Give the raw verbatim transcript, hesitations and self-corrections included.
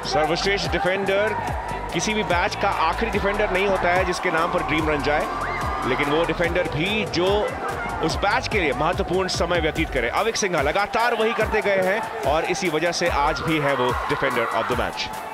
सर्वश्रेष्ठ डिफेंडर किसी भी बैच का आखिरी डिफेंडर नहीं होता है जिसके नाम पर ड्रीम रन जाए, लेकिन वो डिफेंडर भी जो उस बैच के लिए महत्वपूर्ण समय व्यतीत करे। अविक सिंघा लगातार वही करते गए हैं और इसी वजह से आज भी है वो डिफेंडर ऑफ द मैच।